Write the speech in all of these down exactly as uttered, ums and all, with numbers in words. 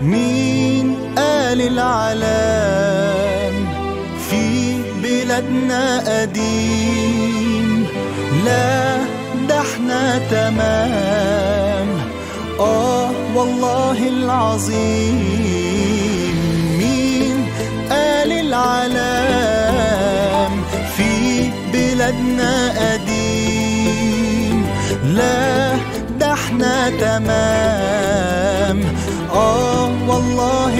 مين قال العلام في بلادنا قديم؟ لا ده احنا تمام، آه والله العظيم. مين قال العلام في بلادنا قديم؟ لا ده احنا تمام، آه والله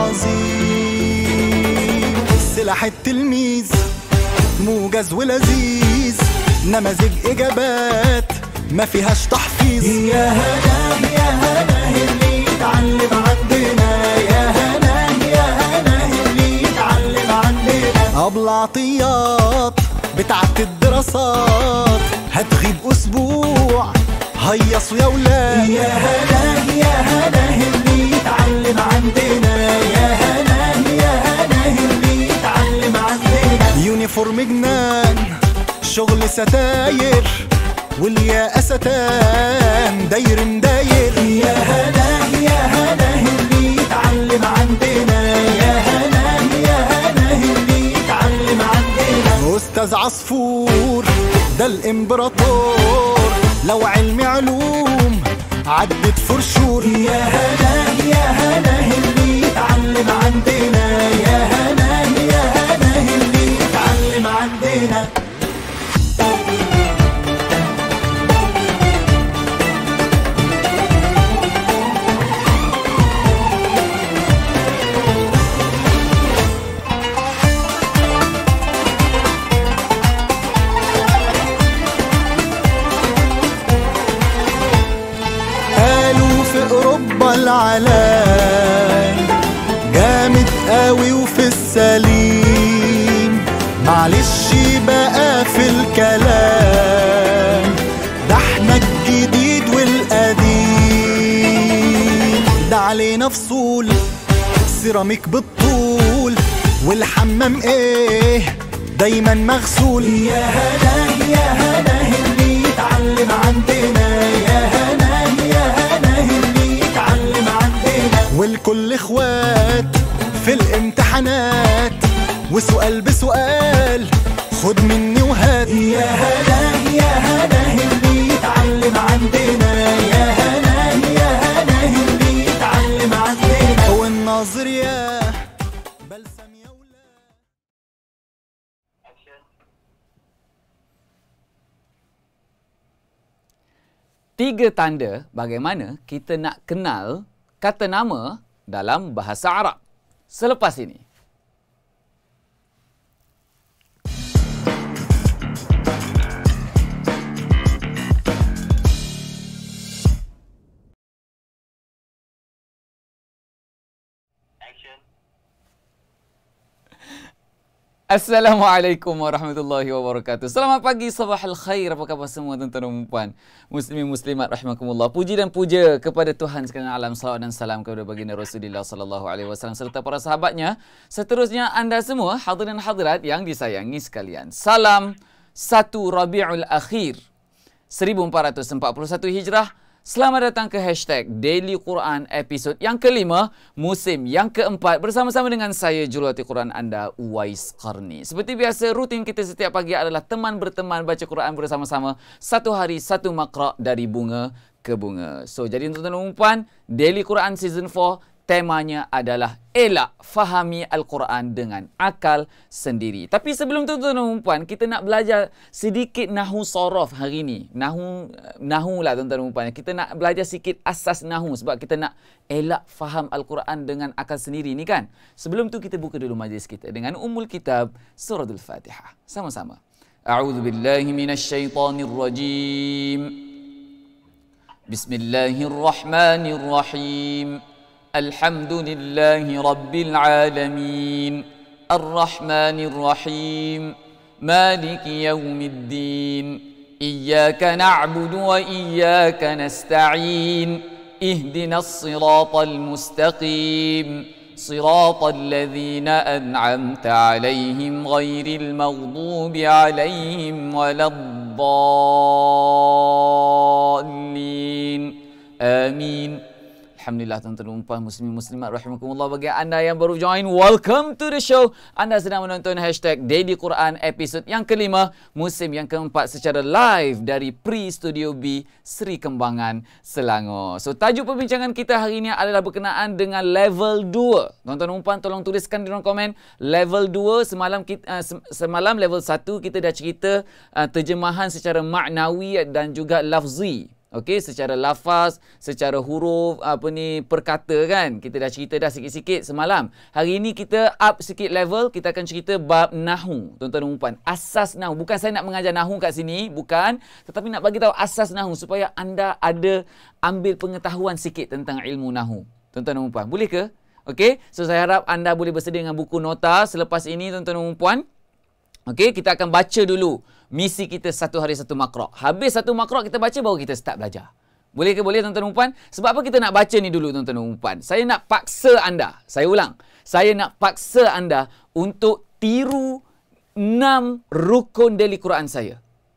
العظيم. سلاح التلميذ موجز ولذيذ، نماذج إجابات ما فيهاش تحفيظ. يا هنا يا هنا اللي يتعلم عندنا، يا هنا يا هنا اللي يتعلم عندنا. أبو العطيات بتاعت الدراسات هتغيب أسبوع، هيصوا يا ولاد. يا هنا يا هنا اللي يتعلم عندنا، يا هنا يا هنا اللي يتعلم عندنا. يونيفورم جنان شغل ستاير، والياقة ستان داير مداير. يا هنا يا هنا اللي يتعلم عندنا، يا هنا يا هنا اللي يتعلم عندنا. أستاذ عصفور ده الإمبراطور، لو علم علوم عدت فرشور. يا هنا يا هنا اللي يتعلم عندنا، يا هنا يا هنا اللي يتعلم عندنا. أوروبا العلام جامد قوي وفي السليم، معلش بقى في الكلام، ده احنا الجديد والقديم. ده علينا فصول سيراميك بالطول، والحمام ايه دايما مغسول. يا هنا يا هنا اللي يتعلم عندنا، يا هنا يا هنا اللي يتعلم عندنا. والكل اخوات في الامتحانات، وسؤال بسؤال خد مني وهات. يا هنا يا هنا اللي يتعلم عندنا، يا هنا يا هنا اللي يتعلم عندنا. والناظر يا بلسم يا ولاد. Tiga tanda bagaimana kita nak kenal kata nama dalam bahasa Arab selepas ini. Assalamualaikum warahmatullahi wabarakatuh. Selamat pagi, sabah al-khair. Apa khabar semua tuan-tuan dan puan, muslimin muslimat rahimakumullah. Puji dan puja kepada Tuhan sekalian alam, salawat dan salam kepada baginda Rasulullah sallallahu alaihi wasallam serta para sahabatnya. Seterusnya anda semua hadirin dan hadirat yang disayangi sekalian. Salam satu Rabiul Akhir seribu empat ratus empat puluh satu Hijrah. Selamat datang ke hashtag Daily Quran episod yang kelima, musim yang keempat, bersama-sama dengan saya, Jurulatih Quran anda, Uwais Qarni. Seperti biasa, rutin kita setiap pagi adalah teman berteman baca Quran bersama-sama. Satu hari, satu makra dari bunga ke bunga. So, jadi tuan-tuan dan puan, Daily Quran Season empat, temanya adalah elak fahami Al-Quran dengan akal sendiri. Tapi sebelum tu tuan-tuan dan puan, kita nak belajar sedikit nahu sorof hari ni. Nahu nahu lah tuan-tuan dan puan. Kita nak belajar sikit asas nahu sebab kita nak elak faham Al-Quran dengan akal sendiri ni kan. Sebelum tu kita buka dulu majlis kita dengan Ummul Kitab Suratul Fatihah. Sama-sama. A'udzu billahi minasyaitonir rajim. Bismillahirrahmanirrahim. الحمد لله رب العالمين الرحمن الرحيم مالك يوم الدين إياك نعبد وإياك نستعين اهدنا الصراط المستقيم صراط الذين أنعمت عليهم غير المغضوب عليهم ولا الضالين آمين. Alhamdulillah tuan-tuan dan puan muslimin muslimat rahimakumullah, bagi anda yang baru join, welcome to the show. Anda sedang menonton hashtag Daily Quran episod yang kelima, musim yang keempat secara live dari Pre-Studio B Seri Kembangan, Selangor. So tajuk perbincangan kita hari ini adalah berkenaan dengan level dua. Tuan-tuan dan puan tolong tuliskan di ruang komen level dua. Semalam kita, uh, semalam level satu kita dah cerita uh, terjemahan secara maknawi dan juga lafzi. Okey, secara lafaz, secara huruf, apa ni, perkata kan. Kita dah cerita dah sikit-sikit semalam. Hari ini kita up sikit level, kita akan cerita bab nahu. Tuan-tuan dan puan, asas nahu. Bukan saya nak mengajar nahu kat sini, bukan. Tetapi nak bagi tahu asas nahu supaya anda ada ambil pengetahuan sikit tentang ilmu nahu. Tuan-tuan dan puan, boleh ke? Okey, so saya harap anda boleh bersedia dengan buku nota selepas ini, tuan-tuan dan puan. Okey, kita akan baca dulu misi kita satu hari satu makra'. Habis satu makra' kita baca, baru kita start belajar. Boleh ke? Boleh, tuan-tuan dan puan? Sebab apa kita nak baca ni dulu, tuan-tuan dan puan? Saya nak paksa anda. Saya ulang. Saya nak paksa anda untuk tiru enam rukun daily Quran saya.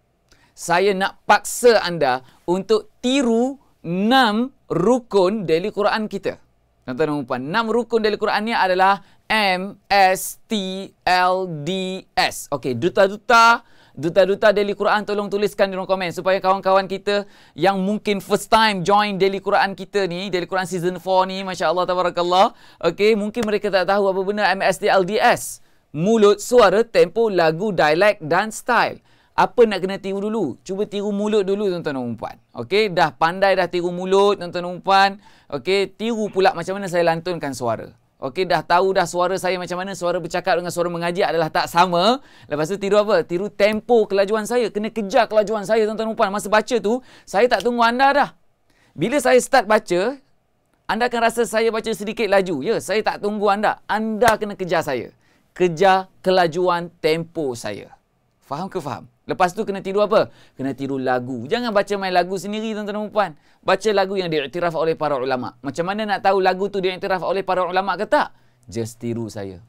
Saya nak paksa anda untuk tiru enam rukun daily Quran kita. Tuan-tuan dan puan, enam rukun daily Quran ni adalah M, S, T, L, D, S. Okey, duta-duta, duta-duta Daily Quran tolong tuliskan di ruang komen supaya kawan-kawan kita yang mungkin first time join Daily Quran kita ni, Daily Quran Season four ni, Masya Allah, Tabarakallah. Okey, mungkin mereka tak tahu apa benda M, S, T, L, D, S. Mulut, suara, tempo, lagu, dialek dan style. Apa nak kena tiru dulu? Cuba tiru mulut dulu, tuan-tuan dan puan. Okey, dah pandai dah tiru mulut, tuan-tuan dan puan. Okey, tiru pula macam mana saya lantunkan suara. Okey, dah tahu dah suara saya macam mana, suara bercakap dengan suara mengaji adalah tak sama. Lepas tu tiru apa? Tiru tempo kelajuan saya. Kena kejar kelajuan saya, tuan-tuan dan puan. Masa baca tu, saya tak tunggu anda dah. Bila saya start baca, anda akan rasa saya baca sedikit laju. Ya, saya tak tunggu anda. Anda kena kejar saya. Kejar kelajuan tempo saya. Faham ke faham? Lepas tu kena tiru apa? Kena tiru lagu. Jangan baca main lagu sendiri, tuan-tuan dan puan. Baca lagu yang diiktiraf oleh para ulama. Macam mana nak tahu lagu tu diiktiraf oleh para ulama ke tak? Just tiru saya.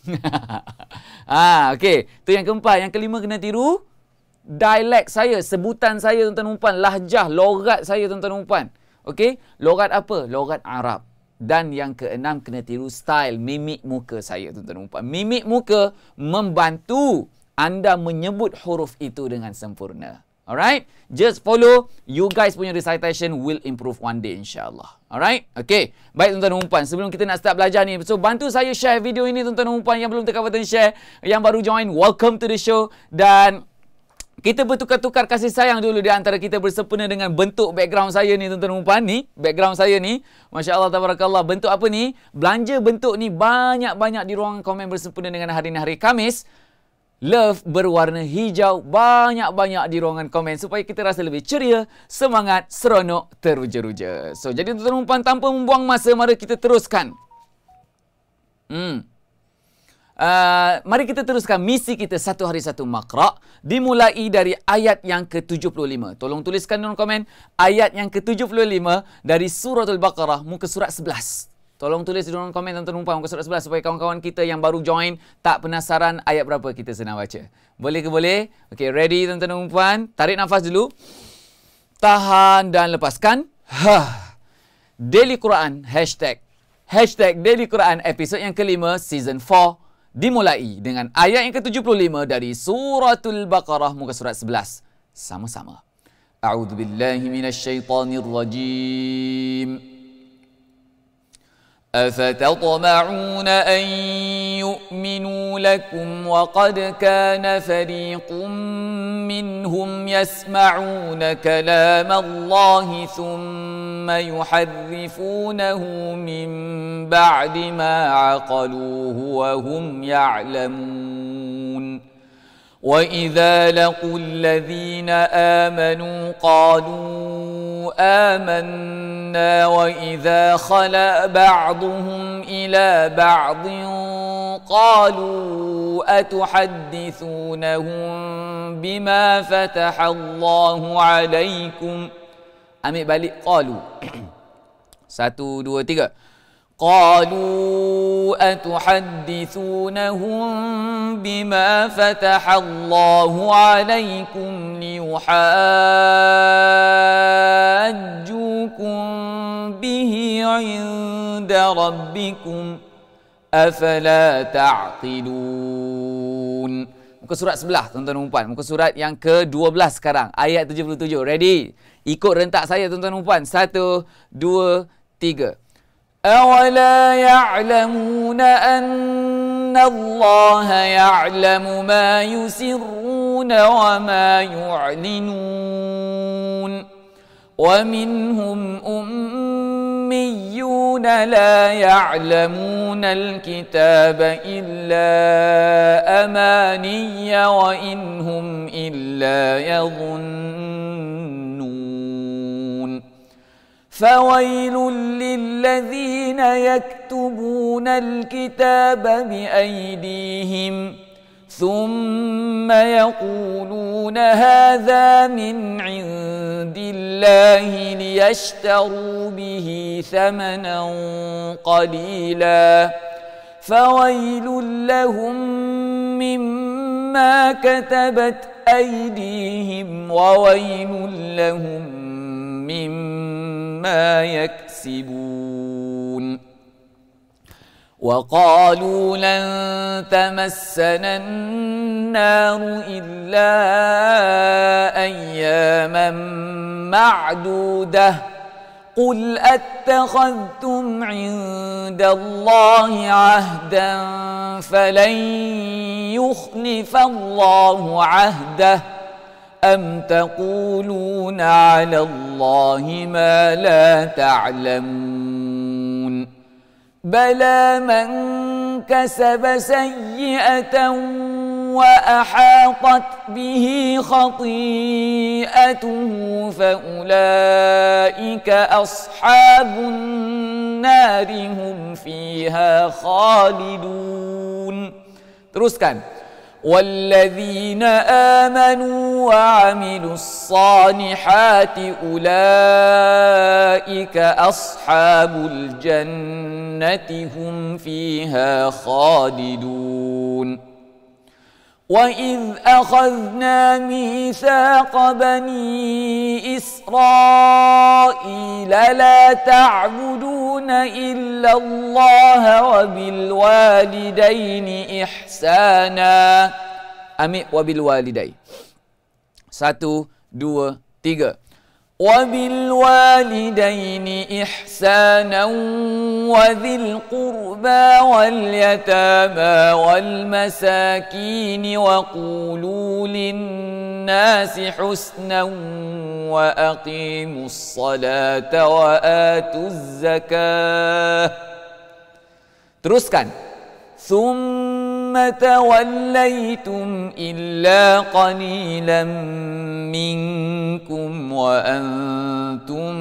ah, okey. Tu yang keempat. Yang kelima kena tiru dialek saya, sebutan saya, tuan-tuan dan puan, lahjah, logat saya, tuan-tuan dan puan. Okey? Logat apa? Logat Arab. Dan yang keenam kena tiru style, mimik muka saya, tuan-tuan dan puan. Mimik muka membantu anda menyebut huruf itu dengan sempurna. Alright? Just follow. You guys punya recitation will improve one day, insyaAllah. Alright? Okay. Baik, tuan-tuan dan puan. Sebelum kita nak start belajar ni, so bantu saya share video ini, tuan-tuan dan puan. Yang belum tekan button share, yang baru join, welcome to the show. Dan kita bertukar-tukar kasih sayang dulu di antara kita bersempena dengan bentuk background saya ni, tuan-tuan dan puan. Ni, background saya ni. Masya Allah, Tabarakallah. Bentuk apa ni? Belanja bentuk ni banyak-banyak di ruang komen bersempena dengan hari ni, hari Khamis. Love berwarna hijau banyak-banyak di ruangan komen supaya kita rasa lebih ceria, semangat, seronok, teruja-ruja. So, jadi tuan-tuan dan puan, tanpa membuang masa, mari kita teruskan. Hmm. Uh, mari kita teruskan misi kita satu hari satu makra', dimulai dari ayat yang ke tujuh puluh lima. Tolong tuliskan di ruang komen ayat yang ke tujuh puluh lima dari Suratul Baqarah, muka surat sebelas. Tolong tulis di ruang komen, tuan-tuan dan puan, muka surat sebelas supaya kawan-kawan kita yang baru join tak penasaran ayat berapa kita sedang baca. Boleh ke boleh? Okey, ready tuan-tuan dan puan? Tarik nafas dulu. Tahan dan lepaskan. Ha. Daily Quran hashtag hashtag Daily Quran episod yang kelima season four dimulai dengan ayat yang ke tujuh puluh lima dari Suratul Baqarah, muka surat sebelas. Sama-sama. A'udzubillahi minasyaitanirrajim. أفتطمعون أن يؤمنوا لكم وقد كان فريق منهم يسمعون كلام الله ثم يحرفونه من بعد ما عقلوه وهم يعلمون وإذا لقوا الذين آمنوا قالوا آمنا وإذا خلا بعضهم إلى بعض قالوا أتحدثونهم بما فتح الله عليكم. Ambil balik qalu. Satu, dua, tiga. قالوا أتحدثونهم بما فتح الله عليكم ليحاجوكم حاجوكم به عند ربكم أفلا تعقلون. Muka surat sebelah tuan-tuan dan puan. Muka surat yang ke dua belas sekarang. Ayat tujuh puluh tujuh. Ready? Ikut rentak saya tuan-tuan dan puan. Satu, dua, tiga. أَوَلَا يَعْلَمُونَ أَنَّ اللَّهَ يَعْلَمُ مَا يُسِرُّونَ وَمَا يُعْلِنُونَ وَمِنْهُمْ أُمِّيُّونَ لَا يَعْلَمُونَ الْكِتَابَ إِلَّا أَمَانِيَّ وَإِنْ هُمْ إِلَّا يَظُنُّونَ فَوَيْلٌ لِلَّذِينَ يَكْتُبُونَ الْكِتَابَ بِأَيْدِيهِمْ ثُمَّ يَقُولُونَ هَذَا مِنْ عِنْدِ اللَّهِ لِيَشْتَرُوا بِهِ ثَمَنًا قَلِيلًا فَوَيْلٌ لَهُمْ مِمَّا كَتَبَتْ أَيْدِيهِمْ وَوَيْلٌ لَهُمْ مِمَّا يَكْسِبُونَ وَقَالُوا لَن تَمَسَّنَا النَّارُ إِلَّا أَيَّامًا مَّعْدُودَةً قُلْ أَتَّخَذْتُمْ عِندَ اللَّهِ عَهْدًا فَلَن يُخْلِفَ اللَّهُ عَهْدَهُ أَمْ تَقُولُونَ عَلَى اللَّهِ مَا لَا تَعْلَمُونَ بَلَى مَنْ كَسَبَ سَيِّئَةً وَأَحَاطَتْ بِهِ خَطِيئَتُهُ فَأُولَئِكَ أَصْحَابُ النَّارِ هُمْ فِيهَا خَالِدُونَ. Teruskan. وَالَّذِينَ آمَنُوا وَعَمِلُوا الصَّالِحَاتِ أُولَئِكَ أَصْحَابُ الْجَنَّةِ هُمْ فِيهَا خَالِدُونَ وَإِذْ أَخَذْنَا مِيثَاقَ بَنِي إِسْرَائِيلَ لَا تَعْبُدُونَ إِلَّا اللَّهَ وَبِالْوَالِدَيْنِ إِحْسَانًا. Ambil wabilwalidain. Satu, dua, tiga. وَبِالْوَالِدَيْنِ إِحْسَانًا وَذِي الْقُرْبَى وَالْيَتَامَى وَالْمَسَاكِينِ وَقُولُوا لِلنَّاسِ حُسْنًا وَأَقِيمُوا الصَّلَاةَ وَآتُوا الزَّكَاةَ. Teruskan. ثُمَّ تَوَلَّيْتُمْ إِلَّا قَلِيلًا مِنْكُمْ وَأَنْتُمْ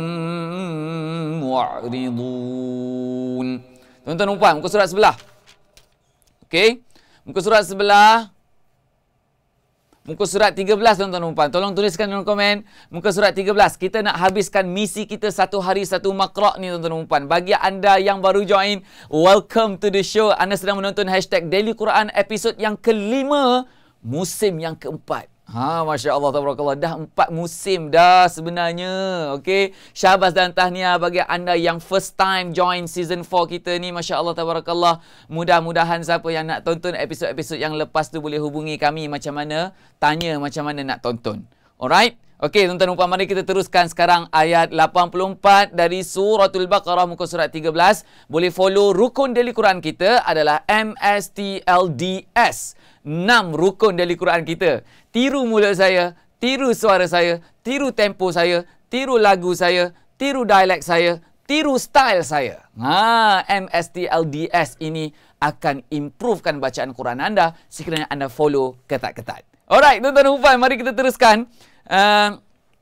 مُعْرِضُونَ. Tuan-tuan dan puan, muka surat sebelah. Okey. Muka surat sebelah. Muka surat tiga belas tuan-tuan dan puan. Tolong tuliskan dalam komen. Muka surat tiga belas. Kita nak habiskan misi kita satu hari satu makra' ni tuan-tuan dan puan. Bagi anda yang baru join, welcome to the show. Anda sedang menonton hashtag Daily Quran episod yang kelima, musim yang keempat. Ha, Masya Allah, tabarakallah. Dah empat musim dah sebenarnya. Okey. Syabas dan tahniah bagi anda yang first time join season four kita ni. Masya Allah, tabarakallah. Mudah-mudahan siapa yang nak tonton episod-episod yang lepas tu boleh hubungi kami macam mana. Tanya macam mana nak tonton. Alright? Okey, tuan-tuan dan puan, mari kita teruskan sekarang ayat lapan puluh empat dari Suratul Baqarah muka surat tiga belas. Boleh follow rukun Daily Quran kita adalah M S T L D S. enam rukun Daily Quran kita. Tiru mulut saya, tiru suara saya, tiru tempo saya, tiru lagu saya, tiru dialek saya, tiru style saya. Ha, M S T L D S ini akan improvekan bacaan Quran anda sekiranya anda follow ketat-ketat. Alright, tuan-tuan dan puan, mari kita teruskan. Uh,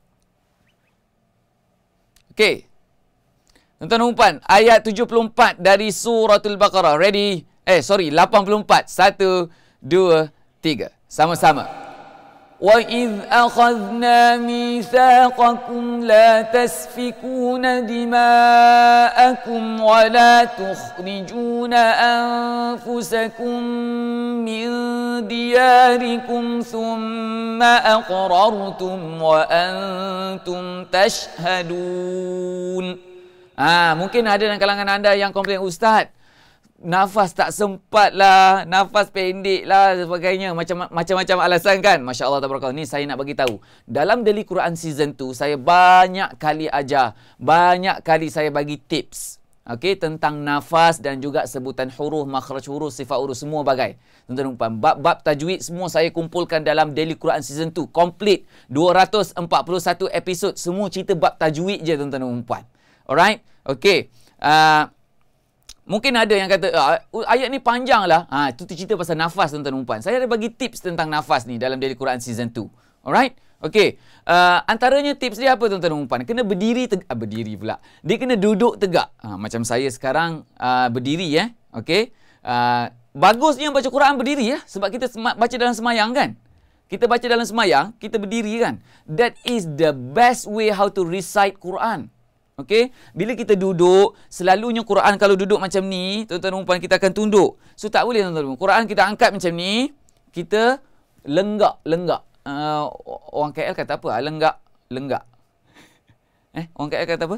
Okey. Tuan-tuan dan puan, ayat tujuh puluh empat dari Suratul Baqarah. Ready? Eh, sorry, lapan puluh empat. Satu, dua, tiga. Sama-sama. وَإِذْ أَخَذْنَا مِيثَاقَكُمْ لَا تَسْفِكُونَ دِمَاءَكُمْ وَلَا تُخْرِجُونَ أَنفُسَكُمْ مِنْ دِيَارِكُمْ ثُمَّ أَقْرَرْتُمْ وَأَنْتُمْ تَشْهَدُونَ. Ah, mungkin ada dalam kalangan anda yang komplain, Ustaz, nafas tak sempat lah, nafas pendek lah, sebagainya. Macam, macam-macam alasan kan. Masya Allah, tabarakallah. Ni saya nak bagi tahu. Dalam Daily Quran Season dua, saya banyak kali ajar. Banyak kali saya bagi tips. Okey, tentang nafas dan juga sebutan huruf, makhraj huruf, sifat huruf, semua bagai. Tuan-tuan dan puan, bab-bab tajwid semua saya kumpulkan dalam Daily Quran Season dua. Complete. dua ratus empat puluh satu episod. Semua cerita bab tajwid je, tuan-tuan dan puan. Alright? Okey. Uh, Mungkin ada yang kata, uh, ayat ni panjang lah. Ha, itu cerita pasal nafas, tuan-tuan dan puan. Saya ada bagi tips tentang nafas ni dalam Daily Quran Season dua. Alright? Okey. Uh, antaranya tips dia apa, tuan-tuan dan puan? Kena berdiri tegak. Ah, berdiri pula. Dia kena duduk tegak. Ha, macam saya sekarang uh, berdiri ya. Okey. Uh, bagusnya baca Quran berdiri ya. Sebab kita baca dalam semayang kan. Kita baca dalam semayang, kita berdiri kan. That is the best way how to recite Quran. Okey, bila kita duduk, selalunya Quran kalau duduk macam ni, tuan-tuan dan puan, kita akan tunduk. So tak boleh, tuan-tuan dan puan. Quran kita angkat macam ni, kita lenggak, lenggak. Uh, orang K L kata apa? Lenggak, lenggak. Eh, orang K L kata apa?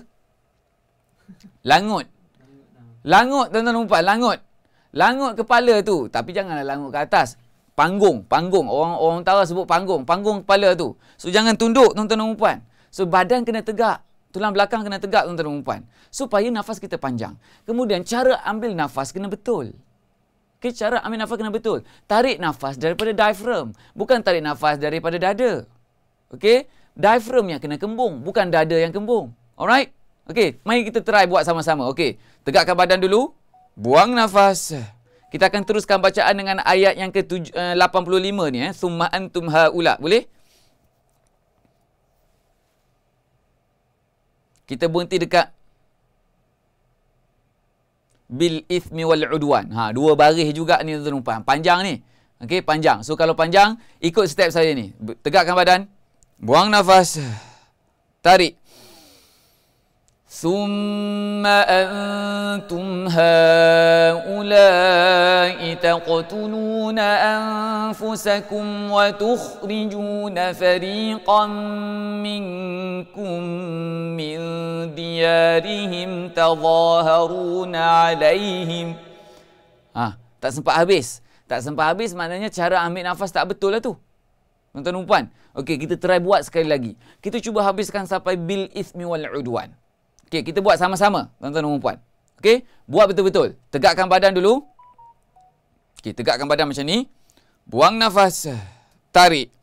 Langut. Langut, tuan-tuan dan puan, langut. Langut kepala tu, tapi janganlah langut ke atas. Panggung, panggung. Orang orang utara sebut panggung, panggung kepala tu. So jangan tunduk, tuan-tuan dan puan. So badan kena tegak. Tulang belakang kena tegak, tuan-tuan dan puan. Supaya nafas kita panjang. Kemudian, cara ambil nafas kena betul. Okay, cara ambil nafas kena betul. Tarik nafas daripada diaphragm. Bukan tarik nafas daripada dada. Okey, diaphragm yang kena kembung. Bukan dada yang kembung. Alright? Okey, mari kita try buat sama-sama. Okey, tegakkan badan dulu. Buang nafas. Kita akan teruskan bacaan dengan ayat yang ke lapan puluh lima ni. Eh. Summa antum haula. Boleh? Kita berhenti dekat bil ithmi wal udwan. Ha, dua baris juga ni, tuan-tuan dan puan. Panjang ni. Okey, panjang. So kalau panjang, ikut step saya ni. Tegakkan badan. Buang nafas. Tarik. Thumma antum haula'i taqtuluna anfusakum wa tukhrijuna fariqan minkum min diyarihim tadhaharuna alaihim. Ah, tak sempat habis. Tak sempat habis maknanya cara ambil nafas tak betul lah tu. Tuan-tuan dan puan. Okey, kita try buat sekali lagi. Kita cuba habiskan sampai bil ithmi wal udwan. Okey, kita buat sama-sama, tuan-tuan dan puan. Okey, buat betul-betul. Tegakkan badan dulu. Okey, tegakkan badan macam ni. Buang nafas. Tarik.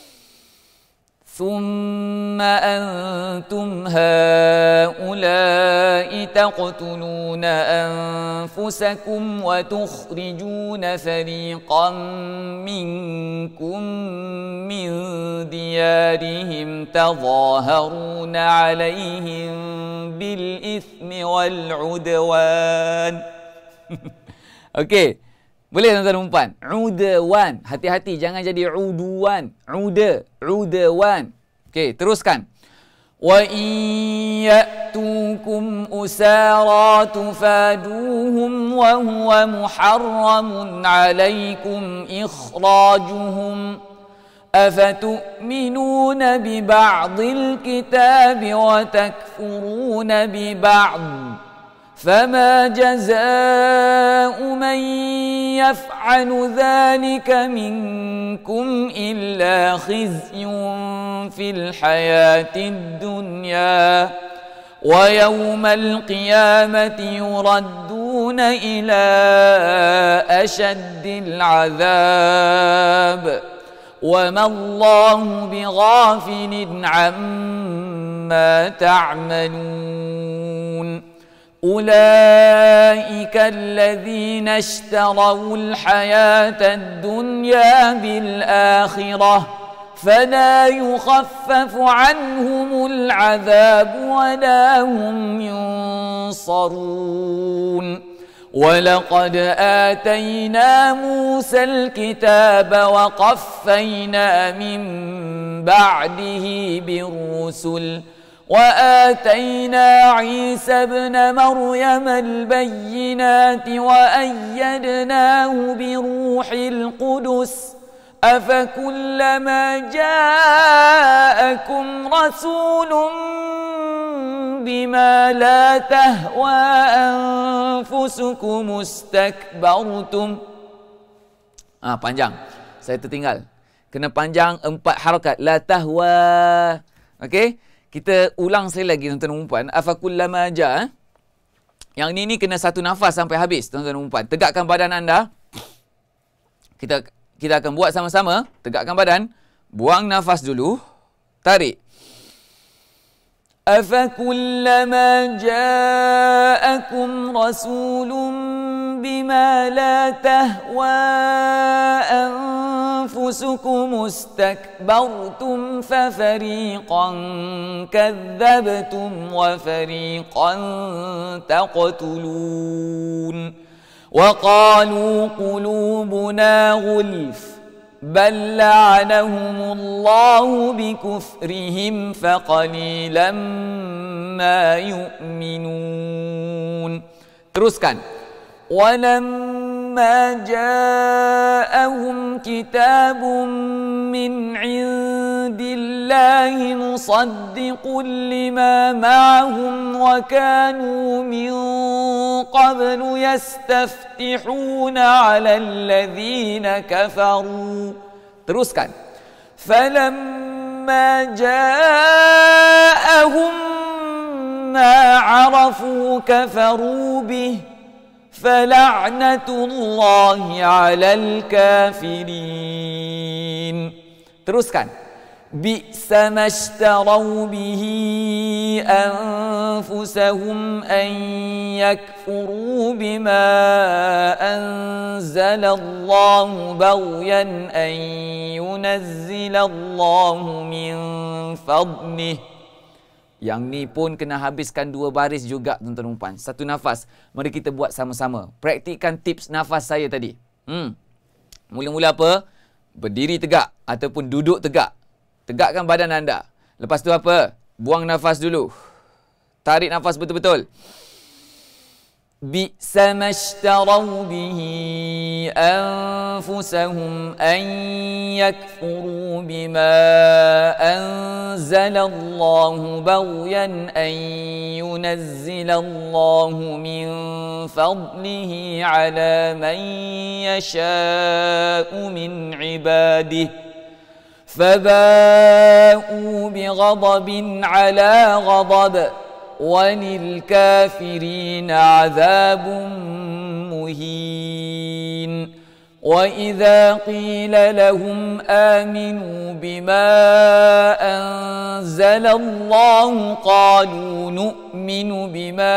Thumma antum haula'i taqtuluna anfusakum wa tukhrijuna fariqan minkum min diyarihim tadhaharuna alaihim bil ithmi wal udwan. Okey. Boleh, tuan-tuan dan puan? Udwan. Hati-hati, jangan jadi udwan. Uda. Udwan. Okey, teruskan. Wa in ya'tukum usara tufaduhum wa huwa muharramun 'alaykum ikhrajuhum. Afatu'minuna bi ba'dil kitabi wa takfuruna bi ba'd. فما جزاء من يفعل ذلك منكم إلا خزي في الحياة الدنيا ويوم القيامة يردون إلى أشد العذاب وما الله بغافل عما تعملون. أولئك الذين اشتروا الحياة الدنيا بالآخرة فلا يخفف عنهم العذاب ولا هم ينصرون ولقد آتينا موسى الكتاب وقفينا من بعده بالرسل وآتينا عيسى ابن مريم البينات وأيدناه بروح القدس أفكلما جاءكم رسول بما لا تهوى أنفسكم استكبرتم. Ah, panjang. Saya tertinggal. Kena panjang empat harakat. La tahwa. Okey? Kita ulang sekali lagi tuan-tuan dan puan. Afakullama ja. Yang ni ni kena satu nafas sampai habis tuan-tuan dan puan. Tegakkan badan anda. Kita kita akan buat sama-sama. Tegakkan badan. Buang nafas dulu. Tarik. أفكلما جاءكم رسول بما لا تهوى أنفسكم استكبرتم ففريقا كذبتم وفريقا تقتلون وقالوا قلوبنا غلف بل لعنهم الله بكفرهم فقليلا ما يؤمنون. Teruskan. ولما جاءهم كتاب من عند الله مصدق لما معهم وكانوا من قبل يستفتحون على الذين كفروا. Teruskan. فلما جاءهم ما عرفوا كفروا به فلعنة الله على الكافرين. Teruskan. بئس ما اشتروا به أنفسهم أن يكفروا بما أنزل الله بغيا أن ينزل الله من فضله. Yang ni pun kena habiskan dua baris juga tuan-tuan dan puan. Satu nafas. Mari kita buat sama-sama. Praktikkan tips nafas saya tadi. Hmm. Mula-mula apa? Berdiri tegak ataupun duduk tegak. Tegakkan badan anda. Lepas tu apa? Buang nafas dulu. Tarik nafas betul-betul. Bi'sa mashtarau bihi anfusahum an yakfuru bima anzalallahu baghyan an yunazzilallahu min fadlihi ala man yasha'u min ibadihi. فباءوا بغضب على غضب وللكافرين عذاب مهين. وإذا قيل لهم آمنوا بما أنزل الله قالوا نؤمن بما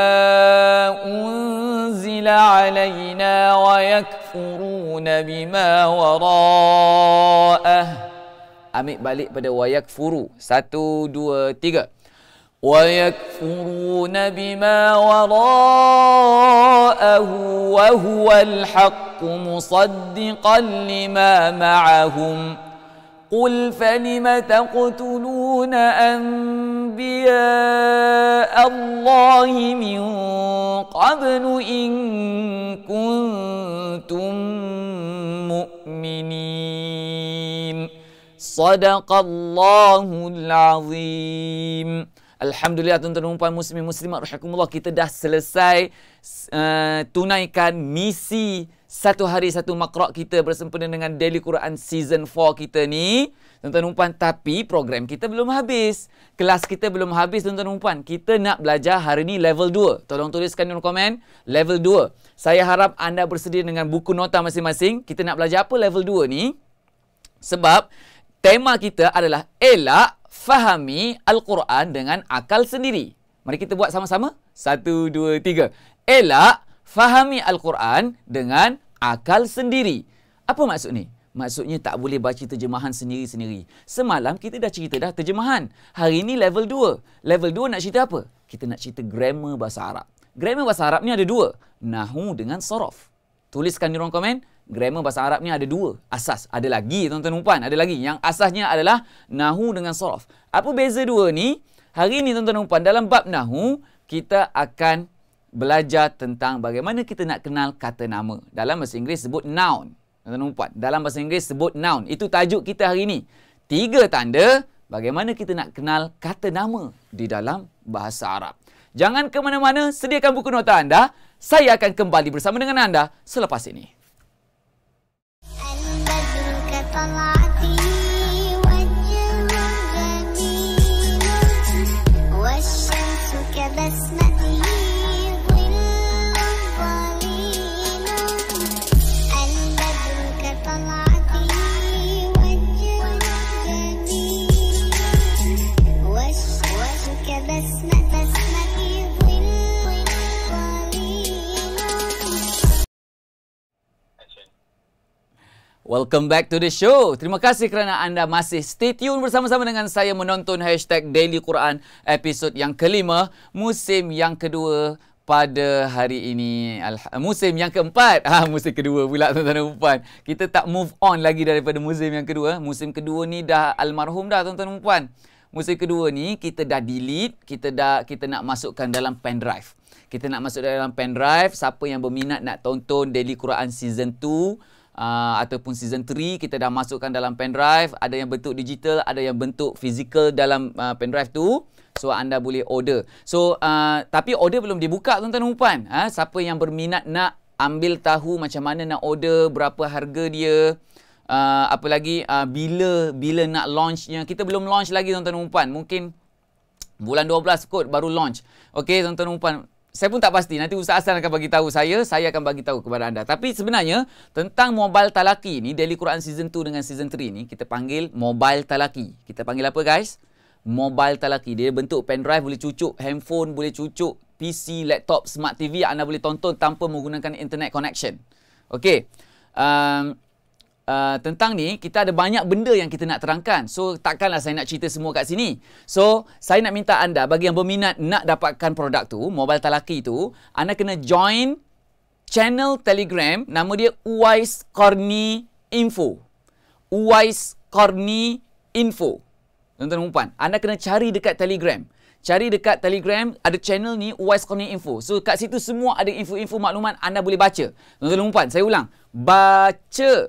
أنزل علينا ويكفرون بما وراءه. Ambil balik pada wayak furu. Satu, dua, tiga. وَيَكْفُرُونَ بِمَا وَرَاءَهُ وَهُوَ الْحَقُّ مُصَدِّقًا لِمَا مَعَهُمْ قُلْ فَلِمَ تَقْتُلُونَ أَنْبِيَاءَ اللَّهِ مِنْ قَبْلُ إِنْ كُنْتُمْ مُؤْمِنِينَ. Sadaqallahul azim. Alhamdulillah tuan-tuan dan puan muslimin muslimat rahimakumullah, kita dah selesai uh, tunaikan misi satu hari satu Maqra' kita bersempena dengan Daily Quran Season empat kita ni. Tuan-tuan dan puan, tapi program kita belum habis. Kelas kita belum habis tuan-tuan dan puan. Kita nak belajar hari ni level dua. Tolong tuliskan dalam komen level dua. Saya harap anda bersedia dengan buku nota masing-masing. Kita nak belajar apa level dua ni? Sebab tema kita adalah elak fahami Al-Quran dengan akal sendiri. Mari kita buat sama-sama. Satu, dua, tiga. Elak fahami Al-Quran dengan akal sendiri. Apa maksud ni? Maksudnya tak boleh baca terjemahan sendiri-sendiri. Semalam kita dah cerita dah terjemahan. Hari ni level dua. Level dua nak cerita apa? Kita nak cerita grammar bahasa Arab. Grammar bahasa Arab ni ada dua. Nahu dengan sorof. Tuliskan di ruang komen. Grammar bahasa Arab ni ada dua asas. Ada lagi tuan-tuan dan puan, ada lagi. Yang asasnya adalah nahu dengan sorof. Apa beza dua ni? Hari ni tuan-tuan dan puan, dalam bab nahu, kita akan belajar tentang bagaimana kita nak kenal kata nama. Dalam bahasa Inggeris sebut noun. Tuan-tuan dan puan, dalam bahasa Inggeris sebut noun. Itu tajuk kita hari ni. Tiga tanda bagaimana kita nak kenal kata nama di dalam bahasa Arab. Jangan ke mana-mana, sediakan buku nota anda. Saya akan kembali bersama dengan anda selepas ini. Welcome back to the show. Terima kasih kerana anda masih stay tune bersama-sama dengan saya menonton hashtag Daily Quran episod yang kelima, musim yang kedua pada hari ini. Musim yang keempat. Ah, musim kedua pula tuan-tuan dan puan. Kita tak move on lagi daripada musim yang kedua. Musim kedua ni dah almarhum dah tuan-tuan dan puan. Musim kedua ni kita dah delete, kita dah kita nak masukkan dalam pen drive. Kita nak masuk dalam pen drive. Siapa yang berminat nak tonton Daily Quran season two Uh, ataupun season three, kita dah masukkan dalam pen drive. Ada yang bentuk digital, ada yang bentuk fizikal dalam uh, pen drive tu. So anda boleh order. So uh, tapi order belum dibuka tuan-tuan dan puan. Ha? Siapa yang berminat nak ambil tahu macam mana nak order, berapa harga dia, uh, apa lagi uh, bila bila nak launchnya. Kita belum launch lagi tuan-tuan dan puan. Mungkin bulan dua belas kot baru launch. Okey tuan-tuan dan puan. Saya pun tak pasti. Nanti Ustaz Hasan akan bagi tahu saya. Saya akan bagi tahu kepada anda. Tapi sebenarnya, tentang Mobile Talaki ni, Daily Quran Season two dengan Season three ni, kita panggil Mobile Talaki. Kita panggil apa guys? Mobile Talaki. Dia bentuk pen drive, boleh cucuk handphone, boleh cucuk P C, laptop, smart T V. Anda boleh tonton tanpa menggunakan internet connection. Okey. Um, Uh, tentang ni, kita ada banyak benda yang kita nak terangkan. So, takkanlah saya nak cerita semua kat sini. So, saya nak minta anda, bagi yang berminat nak dapatkan produk tu, Mobile Talaki tu, anda kena join channel Telegram. Nama dia Uwais Qarni Info. Uwais Qarni Info. Tuan-tuan dan puan, anda kena cari dekat Telegram. Cari dekat Telegram, ada channel ni, Uwais Qarni Info. So, kat situ semua ada info-info maklumat anda boleh baca. Tuan-tuan dan puan, saya ulang. Baca.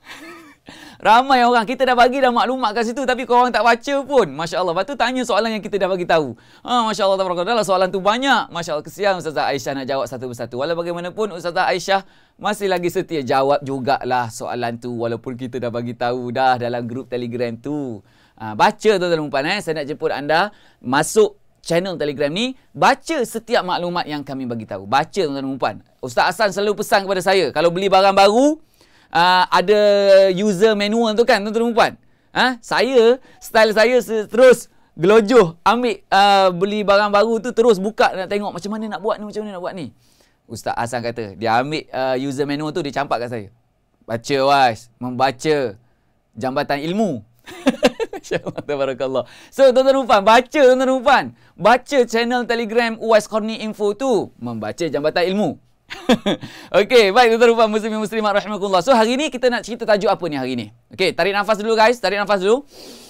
Ramai orang, kita dah bagi dah maklumat kat situ tapi korang tak baca pun. Masya Allah. Lepas tu tanya soalan yang kita dah bagi tahu. Ha, Masya Allah, tabarakallah, soalan tu banyak. Masya Allah, kesian Ustazah Aisyah nak jawab satu persatu. Walau bagaimanapun Ustazah Aisyah masih lagi setia jawab jugalah soalan tu walaupun kita dah bagi tahu dah dalam grup Telegram tu. Ha, baca tuan-tuan dan puan, eh. Saya nak jemput anda masuk channel Telegram ni, baca setiap maklumat yang kami bagi tahu. Baca tuan-tuan dan puan. Ustaz Hasan selalu pesan kepada saya, kalau beli barang baru, Uh, ada user manual tu kan tuan-tuan dan puan. Ha? Saya, style saya terus gelojoh ambil uh, beli barang baru tu, terus buka nak tengok macam mana nak buat ni, macam mana nak buat ni. Ustaz Hasan kata, dia ambil uh, user manual tu, dia campak kat saya. Baca was, membaca jambatan ilmu. Masya-Allah, tabarakallah. So tuan-tuan dan puan, baca tuan-tuan dan puan. Baca channel Telegram Uwais Qarni Info tu, membaca jambatan ilmu. Okey, baik tuan-tuan dan puan muslimin muslimat rahimakumullah. So hari ni kita nak cerita tajuk apa ni hari ni? Okey, tarik nafas dulu guys, tarik nafas dulu.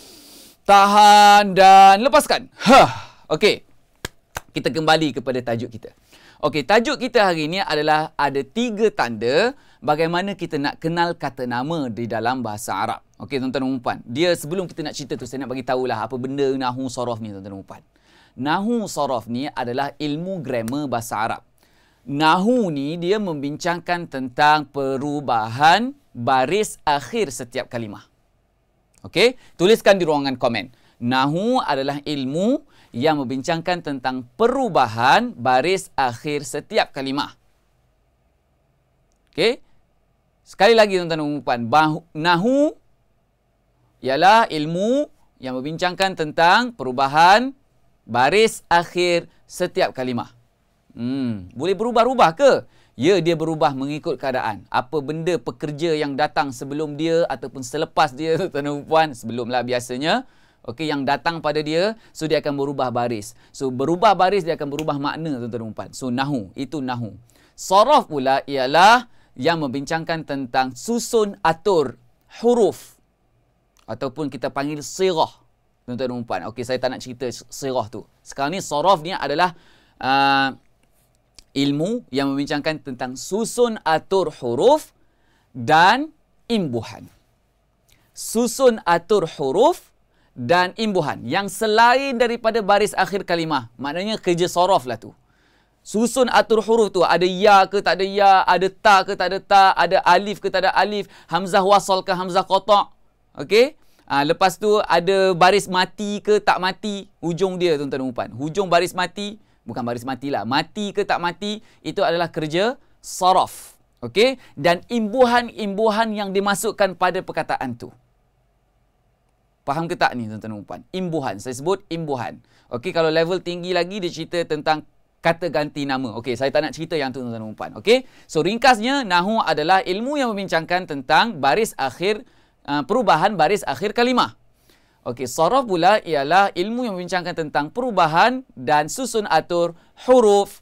Tahan dan lepaskan. Huh. Okey. Kita kembali kepada tajuk kita. Okey, tajuk kita hari ni adalah ada tiga tanda bagaimana kita nak kenal kata nama di dalam bahasa Arab. Okey tuan-tuan dan puan. Dia sebelum kita nak cerita tu, saya nak bagi tahulah apa benda nahu sorof ni tuan-tuan dan puan. Nahu sorof ni adalah ilmu grammar bahasa Arab. Nahu ni dia membincangkan tentang perubahan baris akhir setiap kalimah. Okey, tuliskan di ruangan komen. Nahu adalah ilmu yang membincangkan tentang perubahan baris akhir setiap kalimah. Okey. Sekali lagi tuan-tuan dan puan, nahu ialah ilmu yang membincangkan tentang perubahan baris akhir setiap kalimah. Hmm, boleh berubah-ubah ke? Ya, dia berubah mengikut keadaan. Apa benda pekerja yang datang sebelum dia ataupun selepas dia, tuan-tuan dan puan, sebelumlah biasanya Okey, yang datang pada dia, so dia akan berubah baris. So berubah baris dia akan berubah makna, tuan-tuan dan puan. So nahu, itu nahu. Saraf pula ialah yang membincangkan tentang susun atur huruf ataupun kita panggil sirah, tuan-tuan dan puan. Okey, saya tak nak cerita sirah tu. Sekarang ni saraf ni adalah uh, ilmu yang membincangkan tentang susun atur huruf dan imbuhan. Susun atur huruf dan imbuhan yang selain daripada baris akhir kalimah. Maknanya kerja saraf lah tu. Susun atur huruf tu, ada ya ke tak ada ya, ada ta ke tak ada ta, ada alif ke tak ada alif, hamzah wasal ke hamzah qata'. Okey? Ha, lepas tu ada baris mati ke tak mati, hujung dia tuan-tuan dan puan. Hujung baris mati, bukan baris mati lah, mati ke tak mati, itu adalah kerja saraf. Okey? Dan imbuhan-imbuhan yang dimasukkan pada perkataan tu. Faham ke tak ni tuan-tuan dan puan? Imbuhan. Saya sebut imbuhan. Okey, kalau level tinggi lagi dia cerita tentang kata ganti nama. Okey, saya tak nak cerita yang tu tuan-tuan dan puan. Okey. So ringkasnya nahwu adalah ilmu yang membincangkan tentang baris akhir uh, perubahan baris akhir kalimah. Okey, saraf pula ialah ilmu yang membincangkan tentang perubahan dan susun atur huruf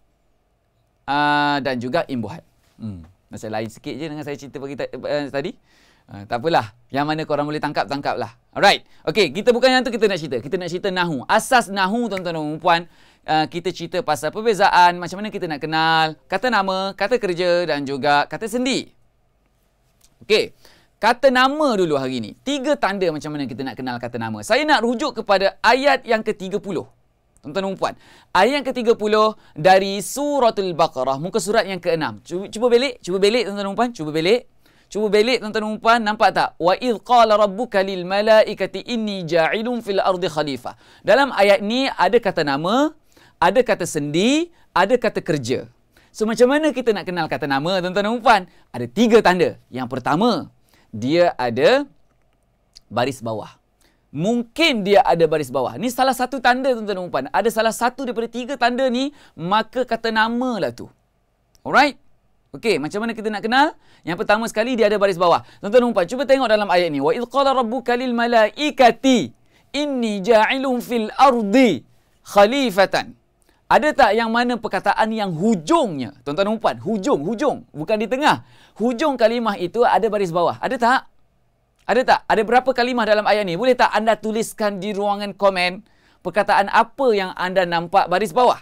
uh, dan juga imbuhan. Hmm, masih lain sikit je dengan saya cerita pagi uh, tadi. Uh, tak apalah. Yang mana korang boleh tangkap, tangkaplah. Alright. Okey, kita bukan yang tu kita nak cerita. Kita nak cerita nahwu. Asas nahwu tuan-tuan dan puan, uh, kita cerita pasal perbezaan, macam mana kita nak kenal kata nama, kata kerja dan juga kata sendi. Okey. Kata nama dulu hari ni. Tiga tanda macam mana kita nak kenal kata nama. Saya nak rujuk kepada ayat yang ke tiga puluh. Tuan-tuan dan puan. Ayat yang ke tiga puluh dari suratul Baqarah, muka surat yang ke enam. Cuba, cuba belik, cuba belik tuan-tuan dan puan, cuba belik. Cuba belik tuan-tuan dan puan, nampak tak? Wa idh qala rabbuka lil malaikati inni ja'ilun fil ardi khalifah. Dalam ayat ni ada kata nama, ada kata sendi, ada kata kerja. So macam mana kita nak kenal kata nama tuan-tuan dan puan? Ada tiga tanda. Yang pertama, dia ada baris bawah. Mungkin dia ada baris bawah. Ni salah satu tanda tuan-tuan dan puan. Ada salah satu daripada tiga tanda ni, maka kata nama lah tu. Alright? Okey, macam mana kita nak kenal? Yang pertama sekali dia ada baris bawah. Tuan-tuan dan puan, cuba tengok dalam ayat ni. Wa idh qala rabbuka lil malaikati inni ja'ilun fil ardi khalifatan. Ada tak yang mana perkataan yang hujungnya, tuan-tuan dan puan, hujung, hujung, bukan di tengah. Hujung kalimah itu ada baris bawah. Ada tak? Ada tak? Ada berapa kalimah dalam ayat ni? Boleh tak anda tuliskan di ruangan komen perkataan apa yang anda nampak baris bawah?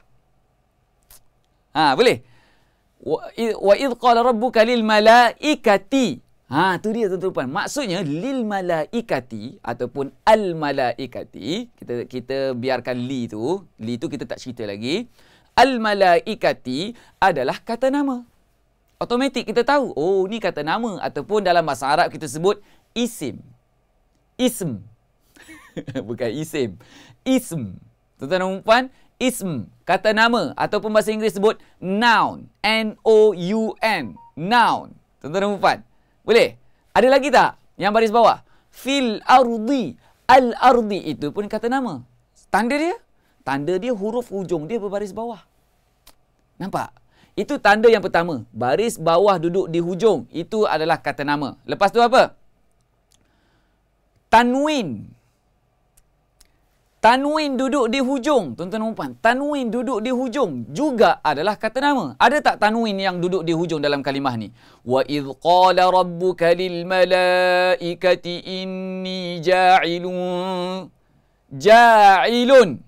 Ha, boleh? Wa idh qala rabbuka lil malaikati. Ha, tu dia tuan-tuan dan puan. Maksudnya lil malaikati ataupun al malaikati, kita kita biarkan li tu, li tu kita tak cerita lagi. Al malaikati adalah kata nama. Automatik kita tahu, oh ni kata nama ataupun dalam bahasa Arab kita sebut isim. Ism. Bukan isim. Ism. Tuan-tuan dan puan, ism, kata nama ataupun bahasa Inggeris sebut noun, N O U N, noun. Tuan-tuan dan puan, boleh? Ada lagi tak yang baris bawah? Fil ardi, al ardi itu pun kata nama. Tanda dia, tanda dia huruf hujung dia berbaris bawah. Nampak? Itu tanda yang pertama, baris bawah duduk di hujung, itu adalah kata nama. Lepas tu apa? Tanwin. Tanwin duduk di hujung, tuan-tuan dan puan. Tanwin duduk di hujung juga adalah kata nama. Ada tak tanwin yang duduk di hujung dalam kalimah ni? Wa idh qala rabbuka lil malaikati inni ja'ilun. Ja'ilun.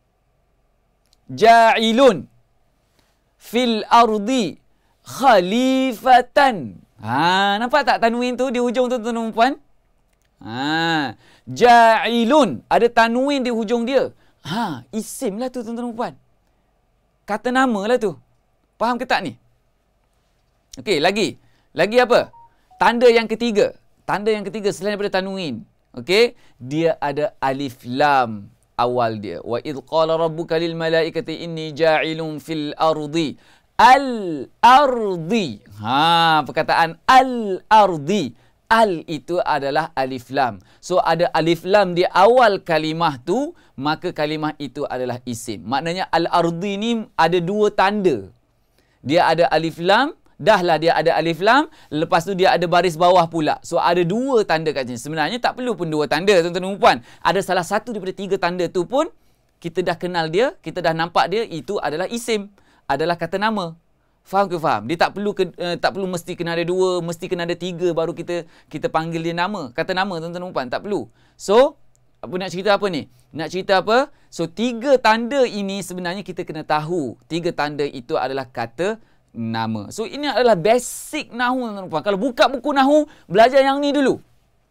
Ja'ilun. Fil ardi khalifatan. Ha, nampak tak tanwin tu di hujung tuan-tuan dan puan? Ha, ja'ilun, ada tanwin di hujung dia. Ha, isim lah tu tuan-tuan dan puan. Kata nama lah tu. Faham ke tak ni? Okey, lagi. Lagi apa? Tanda yang ketiga. Tanda yang ketiga selain daripada tanwin. Okey, dia ada alif lam awal dia. Wa idh qala rabbuka lil malaikati inni ja'ilun fil ardi. Al-ardi. Ha, perkataan al-ardi. Al itu adalah alif lam. So ada alif lam di awal kalimah tu, maka kalimah itu adalah isim. Maknanya al-ardi ni ada dua tanda. Dia ada alif lam Dah lah dia ada alif lam, lepas tu dia ada baris bawah pula. So ada dua tanda kat sini. Sebenarnya tak perlu pun dua tanda, tuan-tuan dan puan. Ada salah satu daripada tiga tanda tu pun kita dah kenal dia, kita dah nampak dia, itu adalah isim, adalah kata nama. Faham ke faham? Dia tak perlu ke, uh, tak perlu mesti kena ada dua, mesti kena ada tiga baru kita kita panggil dia nama. Kata nama, tuan-tuan dan puan, tak perlu. So apa nak cerita apa ni? Nak cerita apa? So tiga tanda ini sebenarnya kita kena tahu. Tiga tanda itu adalah kata nama. So ini adalah basic nahu, tuan-tuan dan puan. Kalau buka buku nahu, belajar yang ni dulu.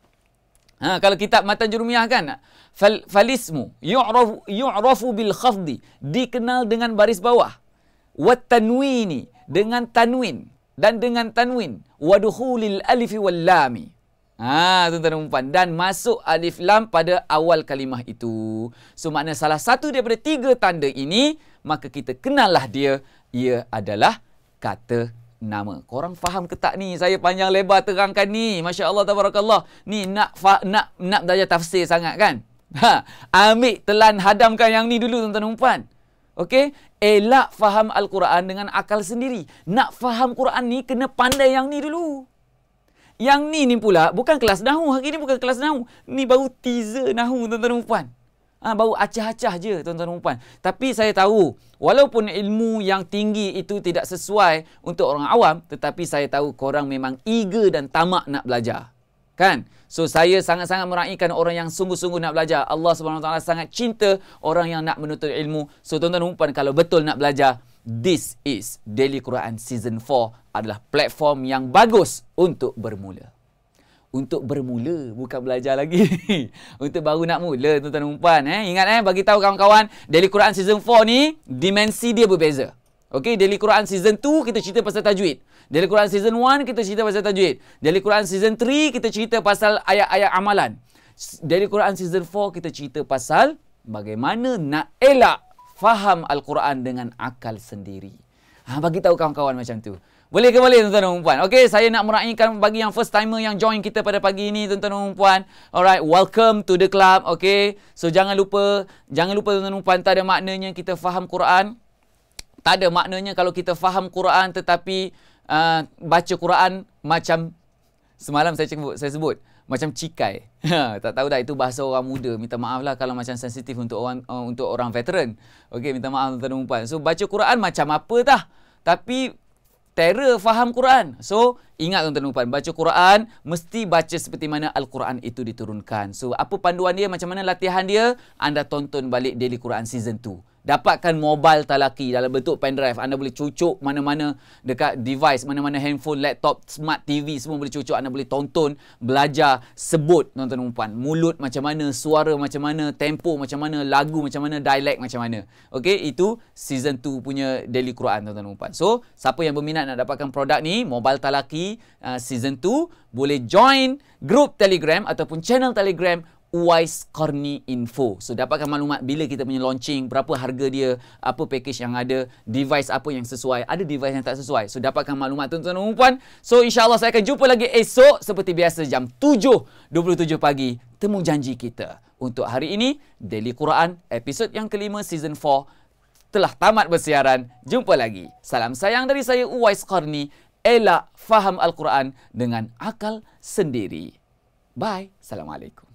Ha, kalau kitab Matan Jurumiyah kan, fal, falismu yu'rafu yu'rafu bil khafdi, dikenal dengan baris bawah. Wat tanwini, dengan tanwin, dan dengan tanwin. Wa dukhulil alif wal lam. Ha, tuan-tuan dan puan, dan masuk alif lam pada awal kalimah itu. So makna salah satu daripada tiga tanda ini, maka kita kenallah dia, ia adalah kata nama. Korang faham ke tak ni? Saya panjang lebar terangkan ni. Masya Allah, tabarakallah. Ni nak fa- nak nak belajar tafsir sangat kan? Ha, ambil telan hadamkan yang ni dulu, tuan-tuan dan puan. Okey? Elak faham Al-Quran dengan akal sendiri. Nak faham Quran ni kena pandai yang ni dulu. Yang ni ni pula bukan kelas nahu. Hari ni bukan kelas nahu. Ni baru teaser nahu, tuan-tuan dan puan. Ha, baru acah-acah je, tuan-tuan dan puan. Tapi saya tahu, walaupun ilmu yang tinggi itu tidak sesuai untuk orang awam, tetapi saya tahu korang memang eager dan tamak nak belajar. Kan? So saya sangat-sangat meraihkan orang yang sungguh-sungguh nak belajar. Allah Subhanahu Wa Taala sangat cinta orang yang nak menuntut ilmu. So tuan-tuan dan puan, kalau betul nak belajar, this is Daily Quran Season four adalah platform yang bagus untuk bermula. Untuk bermula, bukan belajar lagi. Untuk baru nak mula, tuan-tuan dan puan. Eh? Ingat, eh, bagi tahu kawan-kawan, Daily Quran Season four ni, dimensi dia berbeza. Okey, Daily Quran Season two, kita cerita pasal tajwid. Daily Quran Season one, kita cerita pasal tajwid. Daily Quran Season three, kita cerita pasal ayat-ayat amalan. Daily Quran Season four, kita cerita pasal bagaimana nak elak faham Al-Quran dengan akal sendiri. Ha, bagi tahu kawan-kawan macam tu. Boleh ke boleh, tuan-tuan dan puan? Okey, saya nak meraihkan bagi yang first timer yang join kita pada pagi ini, tuan-tuan dan puan. Alright, welcome to the club. Okey, so jangan lupa, jangan lupa tuan-tuan dan puan, tak ada maknanya kita faham Quran. Tak ada maknanya kalau kita faham Quran tetapi uh, baca Quran macam semalam saya sebut, saya sebut macam cikai. Tak tahu dah, itu bahasa orang muda. Minta maaf lah kalau macam sensitif untuk orang uh, untuk orang veteran. Okey, minta maaf tuan-tuan dan puan. So baca Quran macam apa tah? Tapi terror faham Quran. So, ingat tuan-tuan dan puan, baca Quran mesti baca seperti mana Al-Quran itu diturunkan. So, apa panduan dia, macam mana latihan dia? Anda tonton balik Daily Quran Season two. Dapatkan mobile talaki dalam bentuk pendrive. Anda boleh cucuk mana-mana dekat device, mana-mana handphone, laptop, smart T V, semua boleh cucuk. Anda boleh tonton, belajar, sebut, tuan-tuan dan puan. Mulut macam mana, suara macam mana, tempo macam mana, lagu macam mana, dialek macam mana. Okey, itu Season two punya Daily Quran, tuan-tuan dan puan. So, siapa yang berminat nak dapatkan produk ni, mobile talaki uh, Season two, boleh join grup Telegram ataupun channel Telegram Uwais Qarni Info. So, dapatkan maklumat bila kita punya launching, berapa harga dia, apa package yang ada, device apa yang sesuai, ada device yang tak sesuai. So, dapatkan maklumat tuan-tuan dan puan. So, insyaAllah saya akan jumpa lagi esok seperti biasa jam tujuh dua puluh tujuh pagi. Temu janji kita. Untuk hari ini, Daily Quran episod yang kelima Season four telah tamat bersiaran. Jumpa lagi. Salam sayang dari saya, Uwais Qarni. Elak faham Al-Quran dengan akal sendiri. Bye. Assalamualaikum.